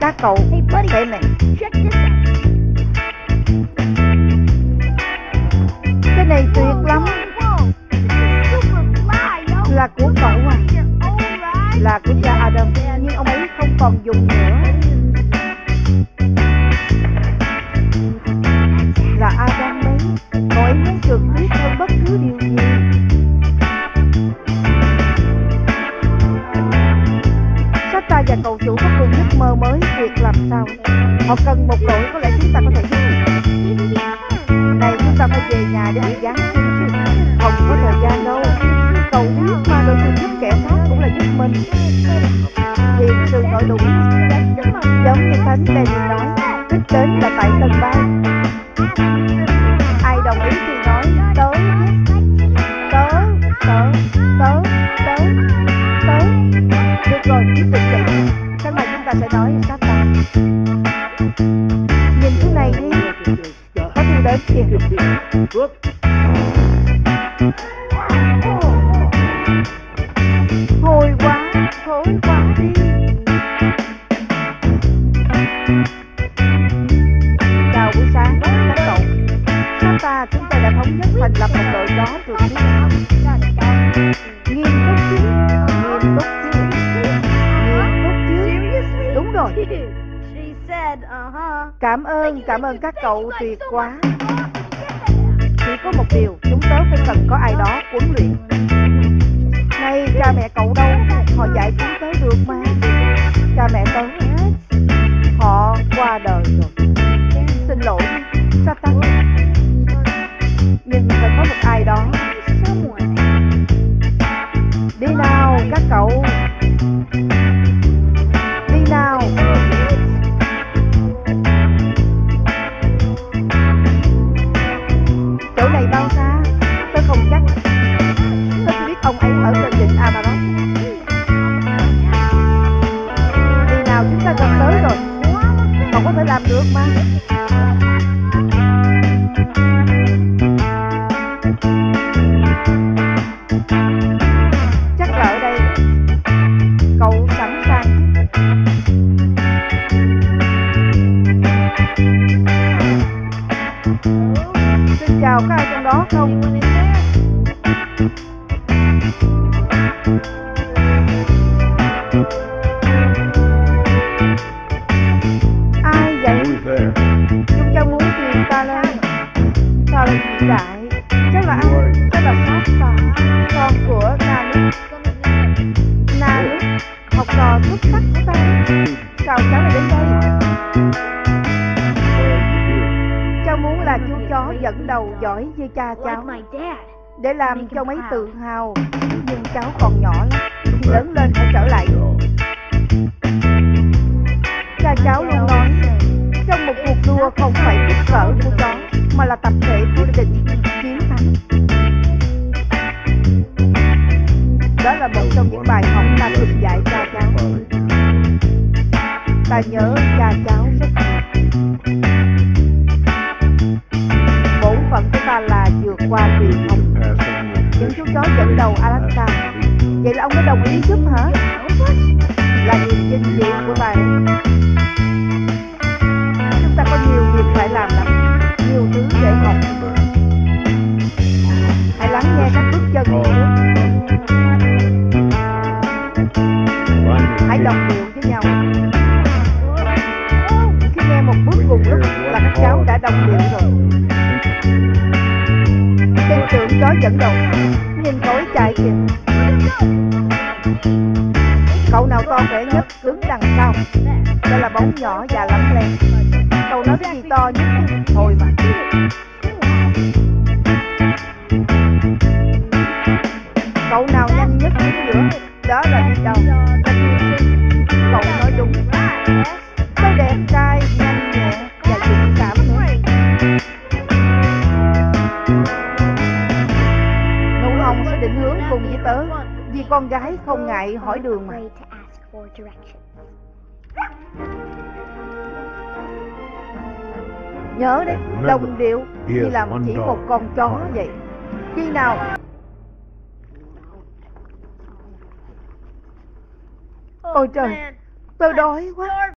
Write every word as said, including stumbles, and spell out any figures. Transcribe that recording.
Các cậu xem này, cái này tuyệt lắm. Là của cậu à? Là của cha Adam, nhưng ông ấy không còn dùng nữa. Là Adam đấy, cậu ấy muốn trượt tuyết hơn bất cứ điều gì. Santa và cậu chủ có cùng giấc mơ mới, việc làm sao? Họ cần một đội, có lẽ chúng ta có thể giúp. Này, chúng ta phải về nhà để ăn Giáng sinh chứ. Không có thời gian đâu. Cậu biết mà, đội thường giúp kẻ khác cũng là giúp mình. Vì sự tội lỗi giống như Thánh David nói, đích đến là tại tầng bay. Ai đồng ý thì nói tới tớ tớ tớ tớ tớ. Được rồi, quyết định vậy. Sáng mai chúng ta sẽ nói các bạn. Nhìn thứ này đi, có thư đến kìa. Thôi quá, thôi quá đi. Chào buổi sáng các cậu. Santa, chúng ta đã thống nhất thành lập một đội gió trượt tuyết. Nghiêm túc chứ, nghiêm túc chứ, nghiêm túc chứ. Đúng rồi. Cảm ơn, cảm ơn các cậu tuyệt quá. Chỉ có một điều, chúng tớ phải cần có ai đó huấn luyện. Này, cha mẹ cậu đâu? Họ dạy chúng tớ được mà. Cha mẹ tớ, họ qua đời rồi. Xin lỗi, Satan. Nhưng phải có một ai đó. Đi nào các cậu. Đi nào. Chỗ này bao xa? Tôi không chắc. Tôi chỉ biết ông ấy ở trên đỉnh Amaroth. Đi nào, chúng ta gần tới rồi. Cậu có thể làm được mà. Chắc là ở đây. Cậu sẵn sàng. Xin chào, có ai trong đó không? Ai vậy? Chúng ta muốn tìm ta lên. Ta lên vĩ đại. Chắc là ai? Chắc là Santa, con của Nanus. Nanus, học trò xuất sắc của ta. Sao cháu lại đến đây? Cháu muốn là chú chó dẫn đầu giỏi như cha cháu, để làm cho mấy tự hào. Nhưng cháu còn nhỏ lắm, khi lớn lên phải trở lại. Cha cháu luôn nói, trong một cuộc đua không phải kích cỡ của chó, mà là tập thể quyết định chiến thắng. Đó là một trong những bài học ta từng dạy cha cháu. Ta nhớ cha cháu rất nhiều. Bổn phận của ta là vượt qua truyền thống. Những chú chó dẫn đầu Alaska. Vậy là ông đã đồng ý giúp hả? Là niềm vinh dự của ta. Chúng ta có nhiều việc phải làm lắm, nhiều thứ để học. Hãy lắng nghe các bước chân của nước. Hãy đồng điệu với nhau. Khi nghe một bước cùng lúc là các cháu đã đồng điệu rồi. Tên trưởng chó dẫn đầu, nhìn cậu ấy chạy kìa. Cậu nào to khỏe nhất đứng đằng sau. Đây là bóng nhỏ và lắm lem. Cậu nói cái gì to nhất? Thôi mà. Cậu nào nhanh nhất đứng giữa? Đó là đi đâu? Cậu nói đúng. Tôi đẹp trai, nhanh nhẹn và dũng cảm nữa. Nụ hồng sẽ định hướng cùng với tớ, vì con gái không ngại hỏi đường mà. Nhớ đấy, đồng điệu như là chỉ một con chó vậy. Khi nào ôi trời, tôi đói quá.